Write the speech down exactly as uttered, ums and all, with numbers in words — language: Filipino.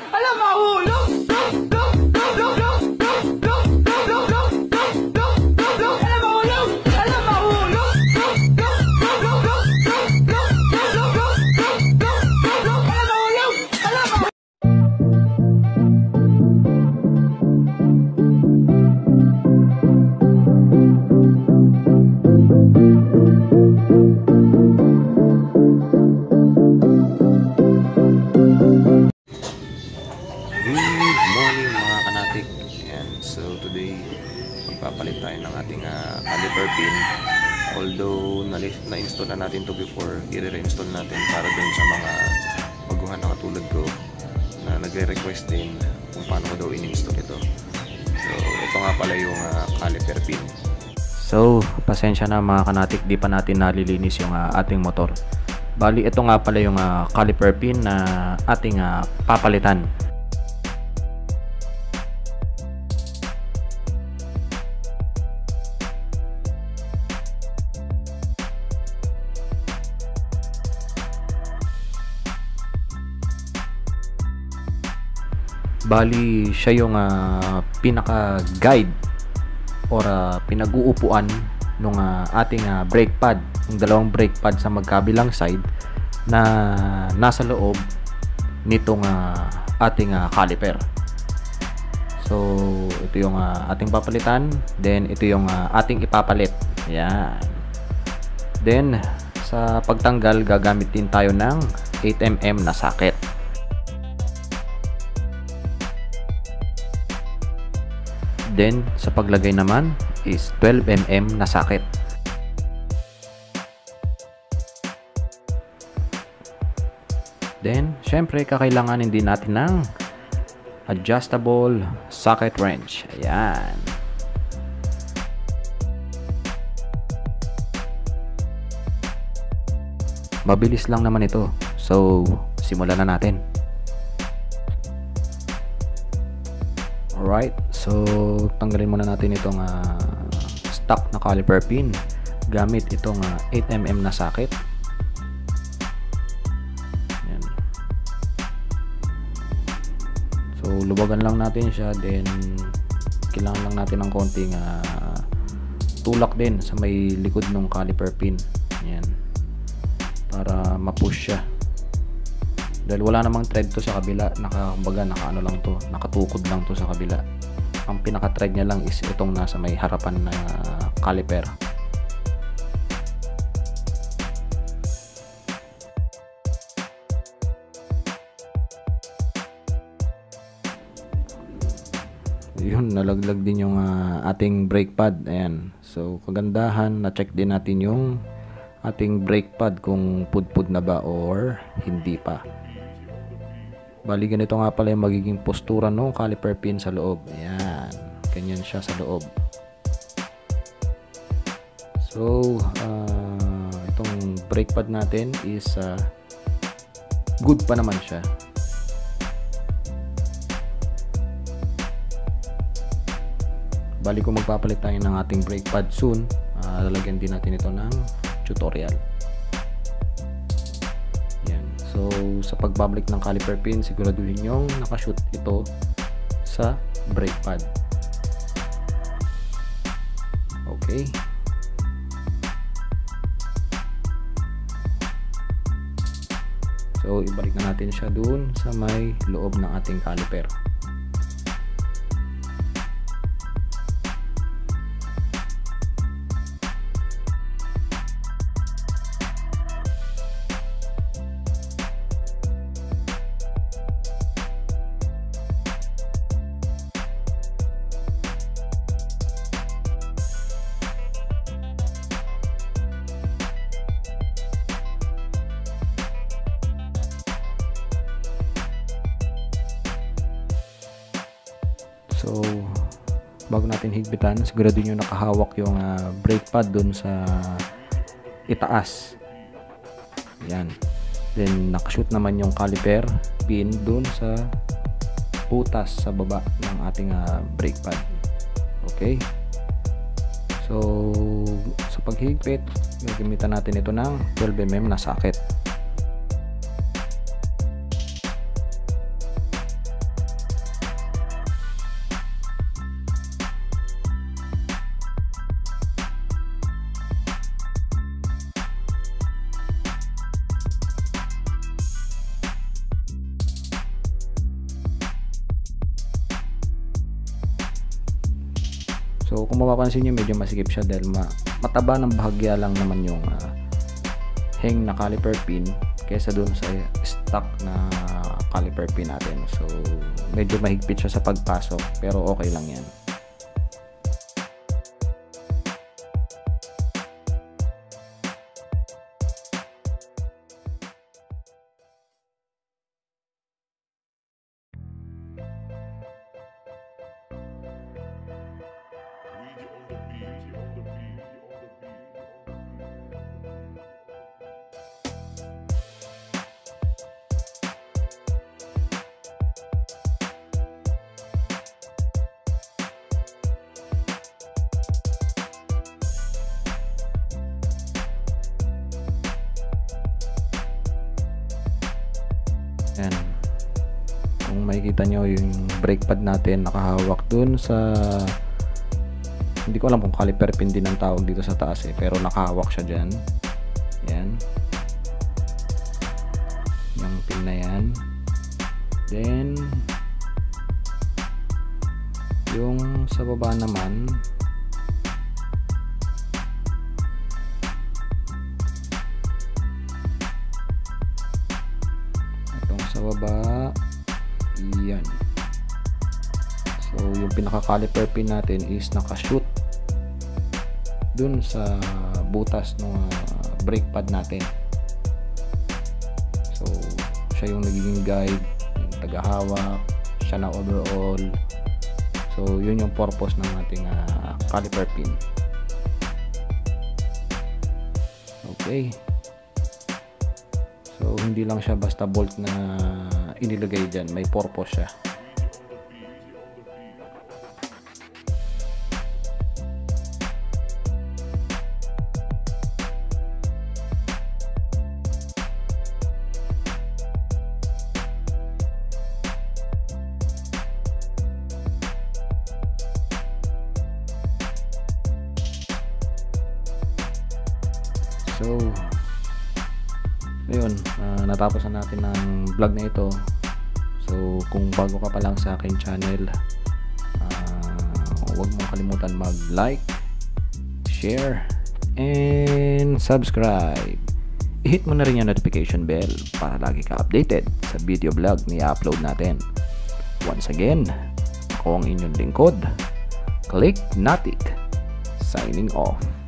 Alam, mahulog! Magpapalit tayo ng ating uh, caliper pin. Although na-install na natin to before, i-reinstall natin para dun sa mga baguhan na katulad ko na nagre-request din kung paano ko daw in-install ito. So ito nga pala yung uh, caliper pin. So pasensya na mga kanatik, di pa natin nalilinis yung uh, ating motor. Bali ito nga pala yung uh, caliper pin na ating uh, papalitan. Bali siya yung uh, pinaka-guide or uh, pinag-uupuan ng uh, ating uh, brake pad, yung dalawang brake pad sa magkabilang side na nasa loob nitong uh, ating uh, caliper. So ito yung uh, ating papalitan, then ito yung uh, ating ipapalit. Ayan. Then sa pagtanggal gagamit din tayo ng eight millimeter na socket. Then sa paglagay naman is twelve millimeter na socket. Then syempre kakailanganin din natin ng adjustable socket wrench. Ayan. Mabilis lang naman ito. So simulan na natin. Alright, so tanggalin muna natin itong uh, stock na caliper pin gamit itong uh, eight millimeter na socket. Ayan. So luwagan lang natin siya, then kailangan lang natin ng konting uh, tulak din sa may likod ng caliper pin. Ayan. Para ma-push siya. Dahil wala namang thread to sa kabila, nakabaga nakaano lang to, nakatukod lang to sa kabila. Ang pinaka-thread niya lang is itong nasa may harapan na caliper. Yun, nalaglag din yung uh, ating brake pad. Ayan. So kagandahan, na-check din natin yung ating brake pad kung pudpud na ba or hindi pa. Bali ganito nga pala yung magiging postura ng caliper pin sa loob. Ayan, ganyan siya sa loob. So uh, itong brake pad natin is uh, good pa naman siya. Bali kung magpapalit tayo ng ating brake pad soon, uh, lalagyan din natin ito ng tutorial. Yan. So sa pagbabalik ng caliper pin, siguraduhin yung nakashoot ito sa brake pad. Okay. So ibalik na natin siya dun sa may loob ng ating caliper. So bago natin higpitan, siguraduhin nyo nakahawak yung uh, brake pad dun sa itaas. Yan. Then nakashoot naman yung caliper pin dun sa butas sa baba ng ating uh, brake pad. Okay. So sa paghigpit, gagamitan natin ito ng twelve millimeter na socket. So kung mapapansin nyo, medyo masikip siya dahil ma mataba ng bahagya lang naman yung uh, hang na caliper pin kaysa dun sa stock na caliper pin natin. So medyo mahigpit siya sa pagpasok, pero okay lang yan. Yan. Kung makikita nyo yung brake pad natin nakahawak dun sa, hindi ko alam kung caliper pin din ang tawag dito sa taas eh, pero nakahawak siya dyan. Yan. Yung pin na yan. Then yung sa baba naman, sa baba, yan. So yung pinaka caliper pin natin is nakashoot dun sa butas ng uh, brake pad natin. So siya yung nagiging guide, yung tagahawak, siya na overall. So yun yung purpose ng ating uh, caliper pin. Okay. So hindi lang siya basta bolt na inilagay dyan, may purpose siya. So ayun, uh, natapos na natin ang vlog na ito. So kung bago ka pa lang sa aking channel, uh, huwag mong kalimutan mag like, share, and subscribe. I-hit mo na rin yung notification bell para lagi ka updated sa video vlog na i-upload natin. Once again, ako ang inyong lingkod, Click Natic, signing off.